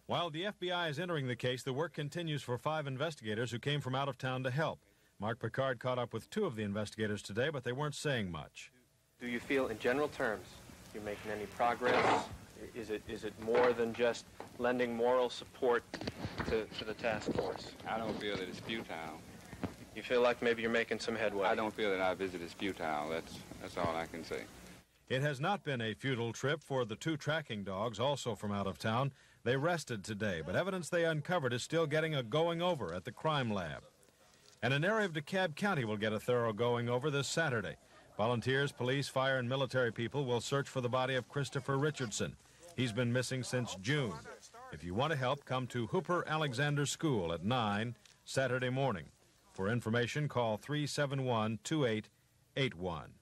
While the FBI is entering the case, the work continues for 5 investigators who came from out of town to help. Marc Pickard caught up with 2 of the investigators today, but they weren't saying much. Do you feel, in general terms, you're making any progress? Is it more than just lending moral support to the task force? I don't feel that it's futile. You feel like maybe you're making some headway? I don't feel that our visit is futile. That's all I can say. It has not been a futile trip for the 2 tracking dogs, also from out of town. They rested today, but evidence they uncovered is still getting a going-over at the crime lab. And an area of DeKalb County will get a thorough going-over this Saturday. Volunteers, police, fire, and military people will search for the body of Christopher Richardson. He's been missing since June. If you want to help, come to Hooper Alexander School at 9 Saturday morning. For information, call 371-2881.